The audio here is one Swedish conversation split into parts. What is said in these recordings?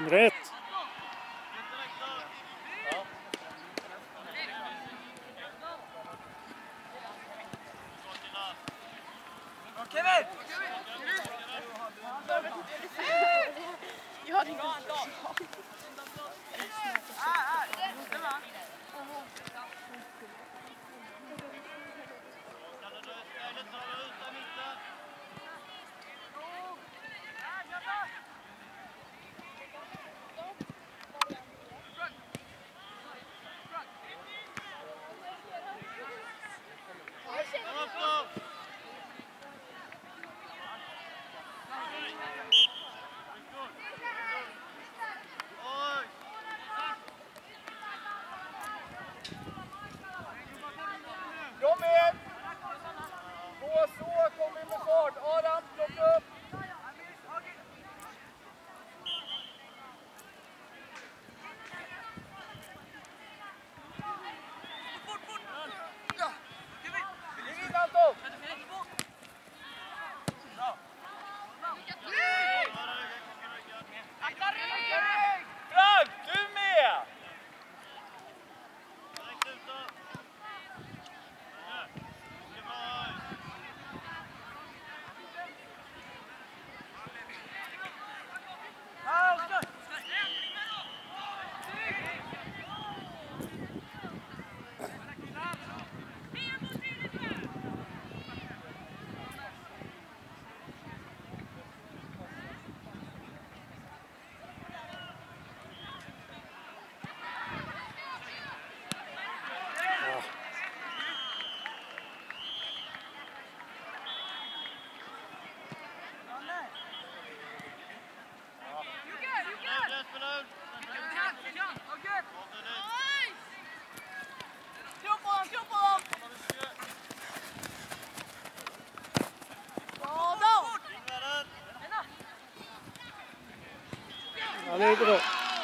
Rätt. Kevin! Jag hade inte Kom igen! Så, kom in med fart. Adam, plocka upp! In Anton! Frank, du med! Ja, det är inte bra.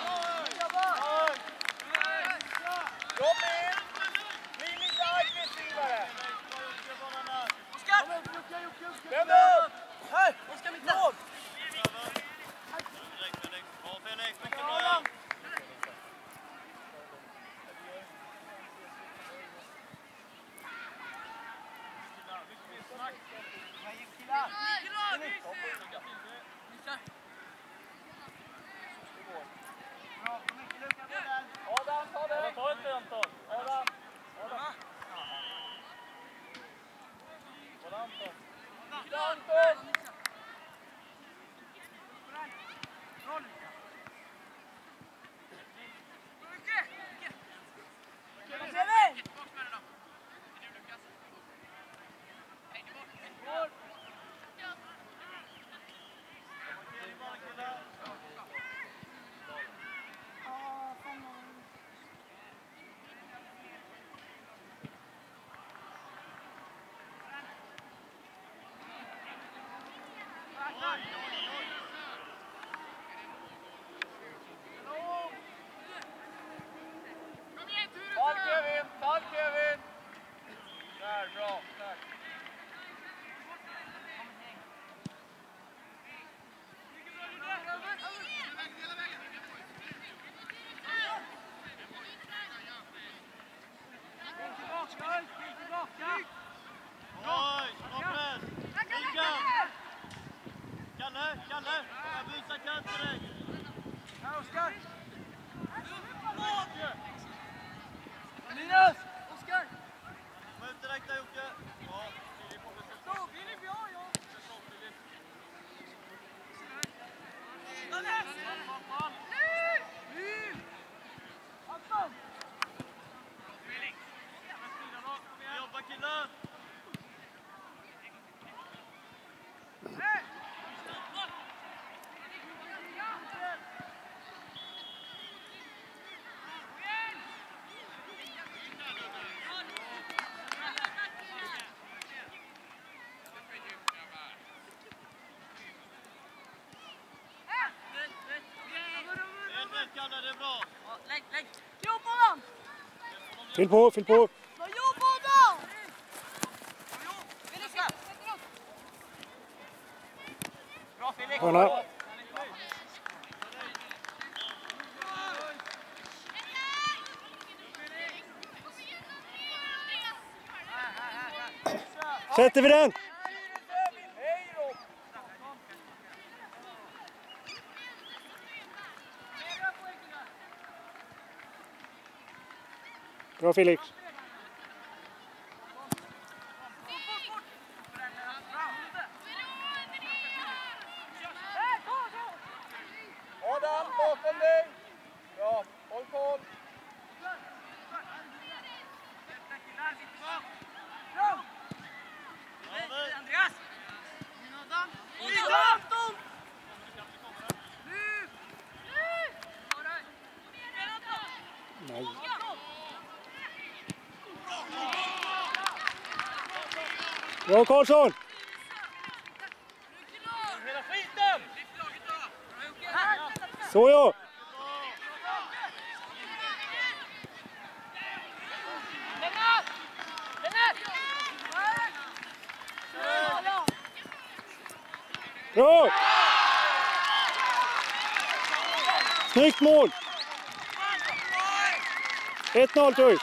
Kom in! Bli lite aggressivare! Vänd upp! Här! Oskar mitt lag! Adam, ta det! Ta inte Anton! Adam! Adam! Anton! Tack Kevin! Där, bra, tack. Kalle! Jag byter kant till dig! Här Oskar! Linus! Oskar! Skjut direkt där Jocke! Ja, Filip får beslut. Så, Filip, ja! Anton! Jobba killar! Det är bra. Lägg. Jo på dem! Fyll på! Jo på dem! Bra Felix! Hörna. Sätter vi den? Bra Felix. Adam, bakom dig! Bra, håll koll! Andreas! Nej. Bra Karlsson! Hela skiten! Så ja! Bra! Snyggt mål! 1-0 Toys.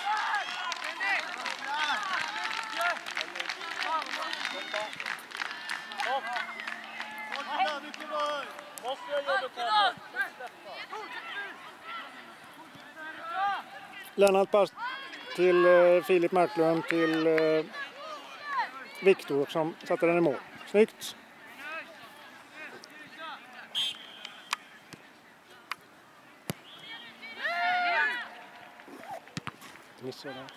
Lennart pass till Filip Marklund till Viktor som satte den i mål. Snyggt! Missade det.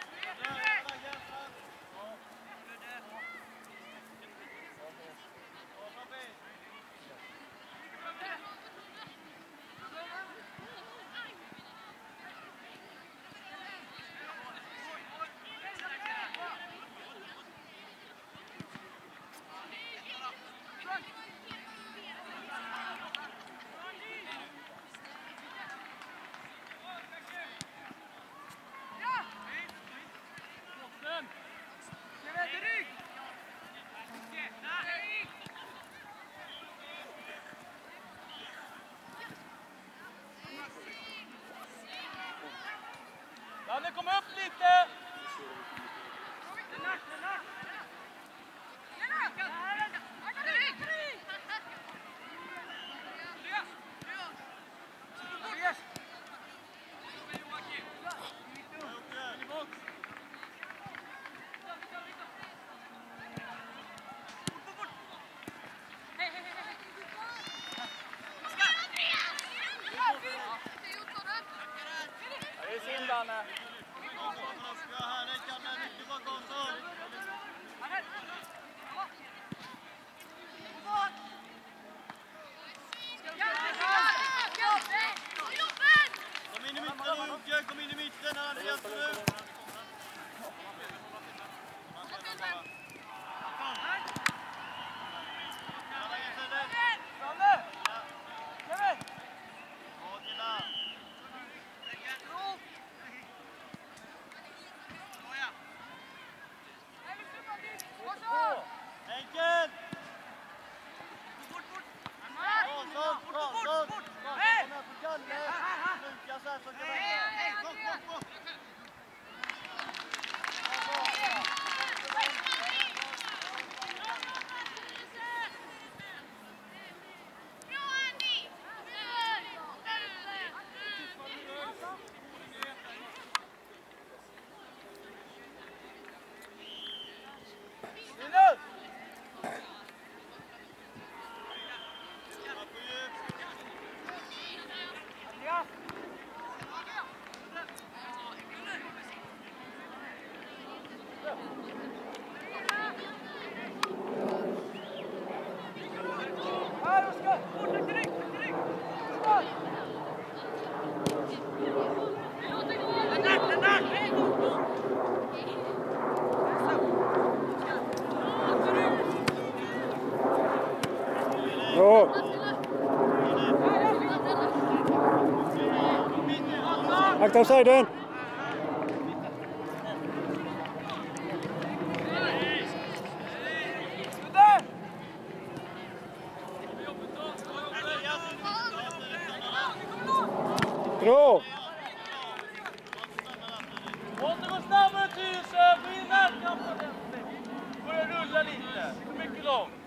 Danne, kom upp lite! Det är synd, Danne. Kom in i mitten, Jocke. Kom in i mitten. Här är det hjälper nu. Enkelt! Bra! Akta offsiden! Bra! Måste gå snabbare, Tyresö! Gå in närkampen! Vila lite. För mycket långt.